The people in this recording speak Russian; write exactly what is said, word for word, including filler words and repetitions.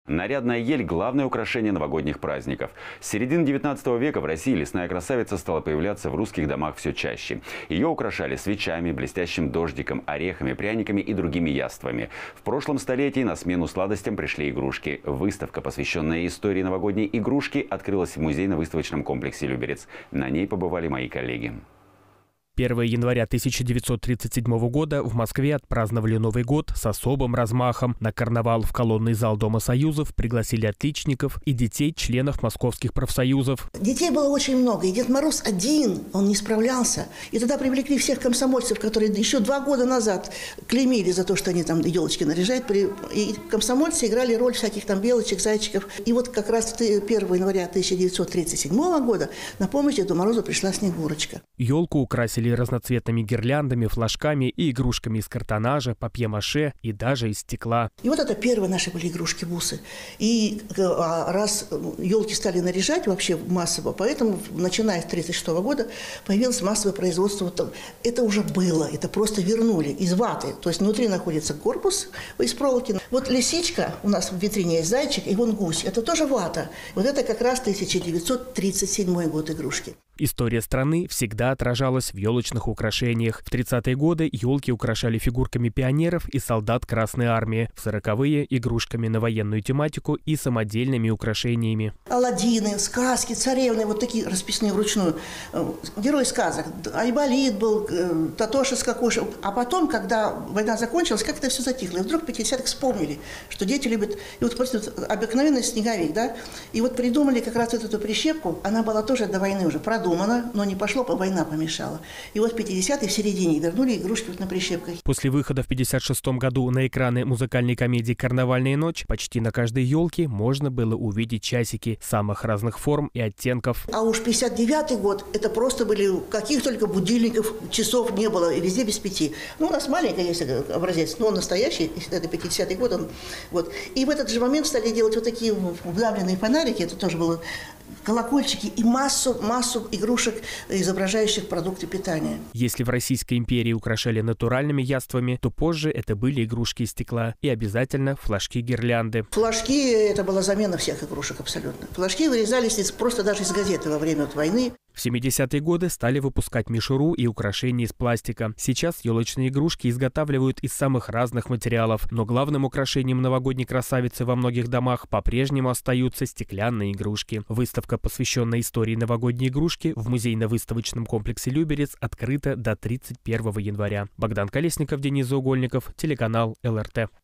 Нарядная ель – главное украшение новогодних праздников. С середины девятнадцатого века в России лесная красавица стала появляться в русских домах все чаще. Ее украшали свечами, блестящим дождиком, орехами, пряниками и другими яствами. В прошлом столетии на смену сладостям пришли игрушки. Выставка, посвященная истории новогодней игрушки, открылась в музейно-выставочном комплексе «Люберец». На ней побывали мои коллеги. первого января тысяча девятьсот тридцать седьмого года в Москве отпраздновали Новый год с особым размахом. На карнавал в колонный зал Дома Союзов пригласили отличников и детей, членов московских профсоюзов. Детей было очень много, и Дед Мороз один, он не справлялся. И тогда привлекли всех комсомольцев, которые еще два года назад клеймили за то, что они там елочки наряжают. И комсомольцы играли роль всяких там белочек, зайчиков. И вот как раз первого января тысяча девятьсот тридцать седьмого года на помощь Деду Морозу пришла Снегурочка. Елку украсили разноцветными гирляндами, флажками и игрушками из картонажа, папье-маше и даже из стекла. И вот это первые наши были игрушки-бусы. И раз елки стали наряжать вообще массово, поэтому, начиная с тридцать шестого года, появилось массовое производство. Это уже было, это просто вернули из ваты. То есть внутри находится корпус из проволоки. Вот лисичка, у нас в витрине есть зайчик, и вон гусь. Это тоже вата. Вот это как раз тысяча девятьсот тридцать седьмой год игрушки. История страны всегда отражалась в елочных украшениях. В тридцатые годы елки украшали фигурками пионеров и солдат Красной Армии. В сороковые – игрушками на военную тематику и самодельными украшениями. Аладдины, сказки, царевны, вот такие расписные вручную. Герои сказок. Айболит был, Татоша с Кокошей. А потом, когда война закончилась, как-то все затихло. И вдруг в пятидесятых вспомнили, что дети любят... И вот просто вот, обыкновенный снеговик, да? И вот придумали как раз вот эту прищепку. Она была тоже до войны уже продумана. Думано, но не пошло, война помешала. И вот в пятидесятые, в середине, вернули игрушки вот на прищепках. После выхода в пятьдесят шестом году на экраны музыкальной комедии «Карнавальная ночь» почти на каждой елке можно было увидеть часики самых разных форм и оттенков. А уж пятьдесят девятый год, это просто были, каких только будильников, часов не было, и везде без пяти. Ну, у нас маленький есть образец, но он настоящий, это пятидесятый год. Он, вот. И в этот же момент стали делать вот такие вдавленные фонарики, это тоже было колокольчики и массу, массу игрушек, изображающих продукты питания. Если в Российской империи украшали натуральными яствами, то позже это были игрушки из стекла и обязательно флажки-гирлянды. Флажки – это была замена всех игрушек абсолютно. Флажки вырезались из, просто даже из газеты во время вот войны. В семидесятые годы стали выпускать мишуру и украшения из пластика. Сейчас елочные игрушки изготавливают из самых разных материалов, но главным украшением новогодней красавицы во многих домах по-прежнему остаются стеклянные игрушки. Выставка, посвященная истории новогодней игрушки, в музейно-выставочном комплексе «Люберец» открыта до тридцать первого января. Богдан Колесников, Денис Заугольников, телеканал эл эр тэ.